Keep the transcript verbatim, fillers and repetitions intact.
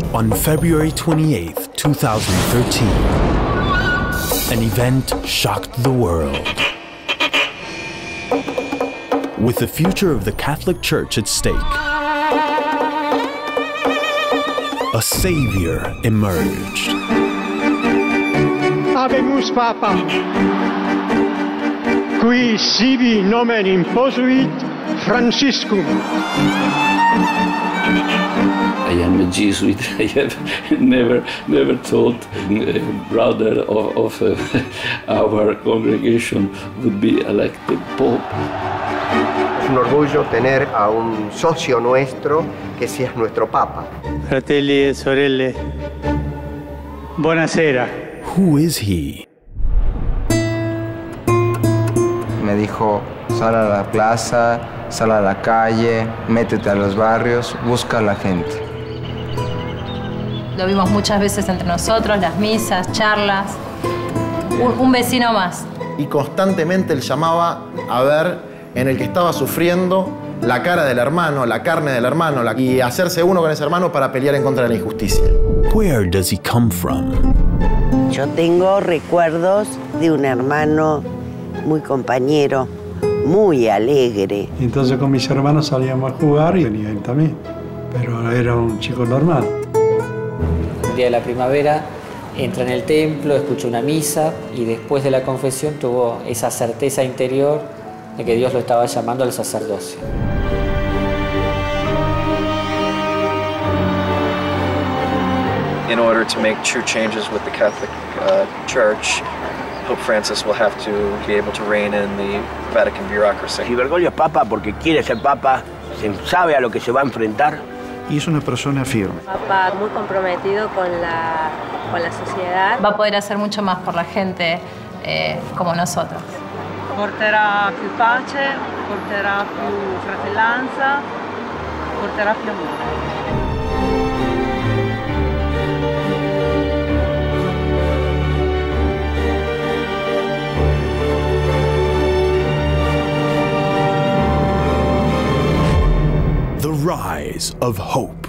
On February twenty-eighth, two thousand thirteen, an event shocked the world. With the future of the Catholic Church at stake, a savior emerged. Habemus Papa, qui sibi nomen imposuit Franciscum. I am a Jesuit. I have never, never thought a brother of, of uh, our congregation would be elected Pope. Es un orgullo tener a un socio nuestro que sea nuestro Papa. Fratelli e sorelle, buonasera. Who is he? Me dijo, sal a la plaza, sal a la calle, métete a los barrios, busca a la gente. Lo vimos muchas veces entre nosotros, las misas, charlas, un, un vecino más. Y constantemente él llamaba a ver en el que estaba sufriendo la cara del hermano, la carne del hermano, la... y hacerse uno con ese hermano para pelear en contra de la injusticia. Where does he come from? Yo tengo recuerdos de un hermano muy compañero, muy alegre. Entonces con mis hermanos salíamos a jugar y venía él también, pero era un chico normal. El día de la primavera entra en el templo, escucha una misa y después de la confesión tuvo esa certeza interior de que Dios lo estaba llamando al sacerdocio. In order to make true changes with the Catholic uh, Church, Pope Francis will have to be able to rein in the Vatican bureaucracy. Si Bergoglio es papa porque quiere ser papa, se sabe a lo que se va a enfrentar. Y es una persona firme. Papa muy comprometido con la, con la sociedad. Va a poder hacer mucho más por la gente eh, como nosotros. Porterà più pace, porterà più fratellanza, porterà più amore. The rise of hope.